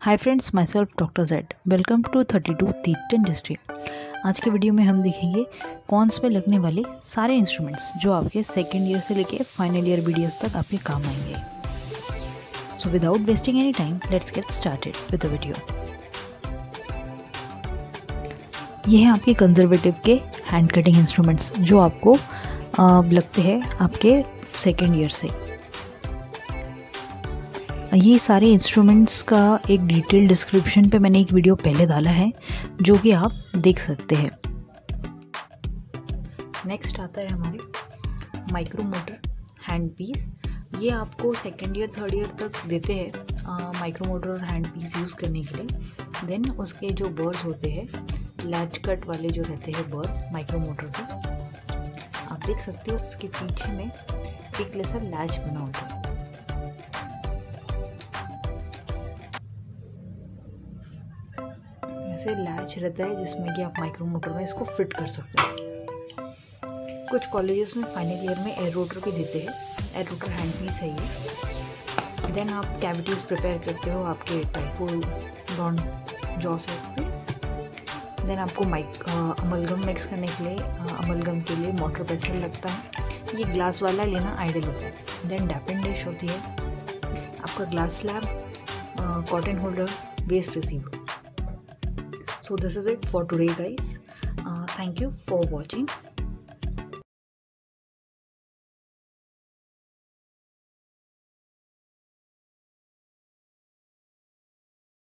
Hi friends, my self doctor Z. Welcome to 32 तीर्थ industry. आज के वीडियो में हम देखेंगे कॉन्स में लगने वाले सारे इंस्ट्रूमेंट्स जो आपके सेकेंड ईयर से लेके फाइनल ईयर वीडियोस तक आपके काम आएंगे। So without wasting any time, let's get started with the video. ये हैं आपके कंजर्वेटिव के हैंड कटिंग इंस्ट्रूमेंट्स जो आपको लगते हैं आपके सेकेंड ईयर से। ये सारे इंस्ट्रूमेंट्स का एक डिटेल डिस्क्रिप्शन पे मैंने एक वीडियो पहले डाला है जो कि आप देख सकते हैं। नेक्स्ट आता है हमारे माइक्रो मोटर हैंड पीस। ये आपको सेकेंड ईयर थर्ड ईयर तक देते हैं माइक्रो मोटर और हैंड पीस यूज़ करने के लिए। देन उसके जो बर्ड्स होते हैं, लैच कट वाले जो रहते हैं बर्ड्स माइक्रो मोटर के, आप देख सकते हो उसके पीछे में एक जैसा लैच बना होता है। ऐसे लैच रहता है जिसमें कि आप माइक्रो मोटर में इसको फिट कर सकते हैं। कुछ कॉलेजेस में फाइनल ईयर में एयर रोटर भी देते हैं। एयर रोटर हैंड पीस है ये। देन आप कैविटीज़ प्रिपेयर करते हो आपके टाइफोइड जॉ सेट पे। देन आपको अमलगम मिक्स करने के लिए अमलगम के लिए मोटर पेसल लगता है। ये ग्लास वाला लेना आइडियल होता है। देन डैपिंग डिश होती है, आपका glass slab, cotton holder, waste receiver. So this is it for today guys. Thank you for watching.